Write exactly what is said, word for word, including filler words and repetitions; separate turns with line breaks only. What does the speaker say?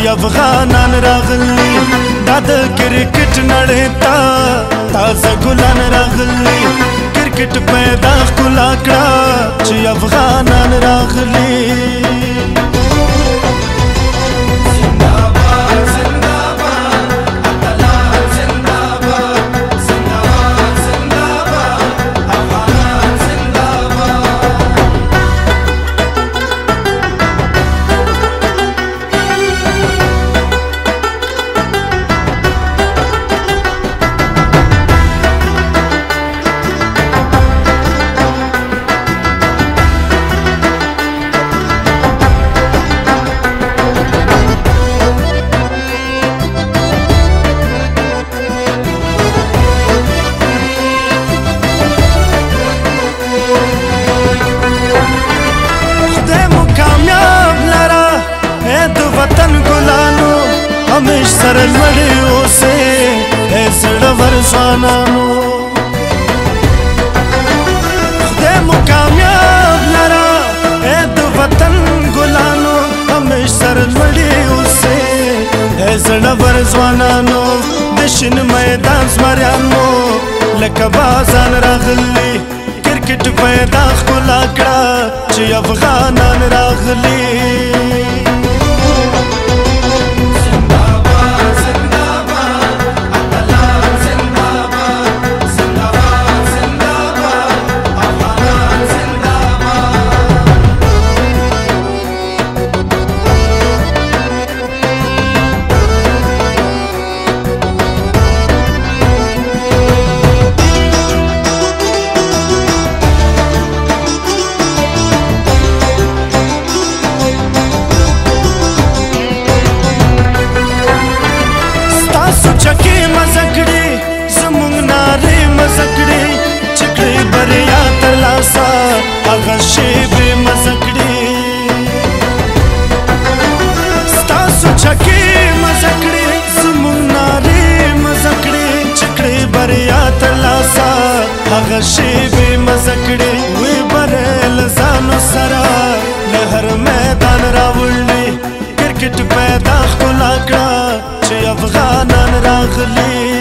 چې افغانان راغلي دا د کرکټ نړۍ ته تازه ګلان راغلي کرکټ پیدا ښکلا کړه چې افغانان راغلي همیش سره لوړې اوسې ای زړور ځوانانو خدای مو کامیاب لره ای د وطن ګلانو همیش سره لوړې اوسې ای زړور ځوانانو د شین میدان زمریانو لکه بازان راغلي کرکټ پیدا ښکلا کړه چې افغانان راغلي چکې مزه کړې زموږ نارې مزه کړې چې کړې بریا ترلاسه هغه شېبې مزه کړې ستاسو چکې مزه کړې زموږ نارې مزه کړې چې کړې بریا ترلاسه هغه شېبې مزه کړې وې برې له ځانو سره له هر میدان راوړلې کرکټ پیدا ښکلا کړه چې افغانان راغلي